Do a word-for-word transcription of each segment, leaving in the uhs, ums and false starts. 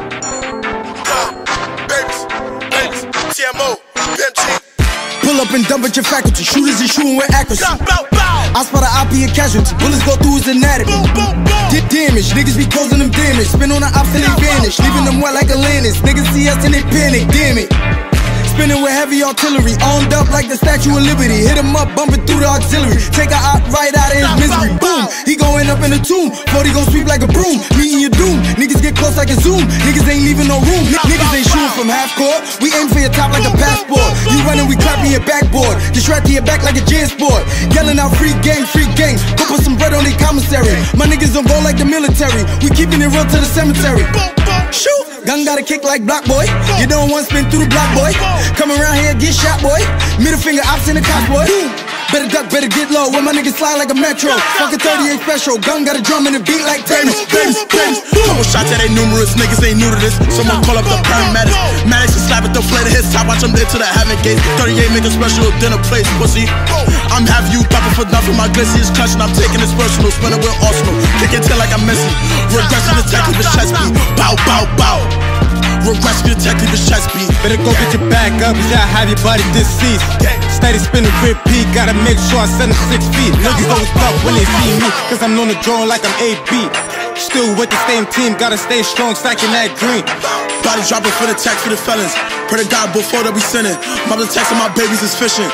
Pull up and dump at your faculty. Shooters is shooting with accuracy. I spot an I P a casualty. Bullets go through his anatomy. Did damage, niggas be causing them damage. Spin on the ops and they vanish, leaving them wet like Atlantis. Niggas see us and they panic, damn it. Spinning with heavy artillery, armed up like the Statue of Liberty. Hit him up, bumping through the auxiliary. Take a op right out of his misery. Boom, he going up in the tomb. forty gon' sweep like a broom. Meeting your doom, niggas get close like a zoom. Niggas ain't leaving no room. N niggas ain't shooting from half court. We aim for your top like a passport. You running, we clapping your backboard. Just right to your back like a JanSport. Yelling out free gang, free gang. Go put some bread on their commissary. My niggas don't roll like the military. We keeping it real to the cemetery. Shoot, gun got a kick like Block Boy. You don't want spin through the block, boy. Come around here, get shot, boy. Middle finger, ops in the cops, boy. Better duck, better get low. When my niggas slide like a metro. Fucking thirty-eight special. Gun got a drum and a beat like tennis. Couple shots that ain't numerous. Niggas ain't new to this. Someone call up the paramedics. Maddox and slap at the flare to his top. Watch him into the heaven gate. thirty-eight make a special dinner place, pussy. I'm having you popping for nothing. My glizzy is clutching. I'm taking this personal. Spinning with Arsenal. Kick it till like I'm Messi. Regressive detective is chest beat. Bow, bow, bow. Regressive detective is chest beat. Better go get your back up, cause I have your body deceased. Steady spinning repeat, gotta make sure I send them six feet. Niggas always stop when they see me, cause I'm known to draw like I'm A B. Still with the same team, gotta stay strong, stacking that green. Body dropping for the tax for the felons. Pray to God before they be sinning. Mother texting my babies is fishing.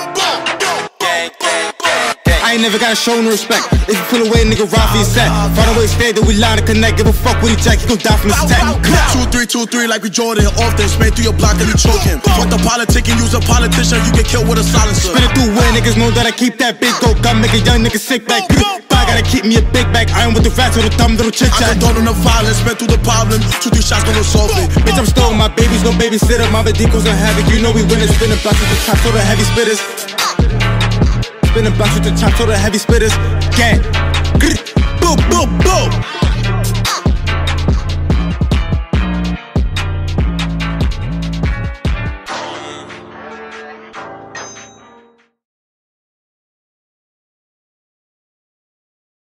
I ain't never gotta show no respect. If you pull away, nigga, ride for your set. Find a way, stay that we line to connect. Give a fuck with each jack, he gon' die from his tech. Two, three, two, three, like we Jordan. Often spin through your block and you choking. Fuck the politic and use a politician, you get killed with a silencer. Spin it through where niggas know that I keep that big gold gun. Make a young nigga sick back. I gotta keep me a big bag. I am with the rats with a dumb little chit chat. I condone on the violence, spin through the problem. Two, three shots gonna solve it. Bitch, I'm still my babies, no babysitter. My badicos are havoc. You know we win it. Spin a box with the top, so the heavy spitters. Spin a box with the top, so the heavy spitters. Gang.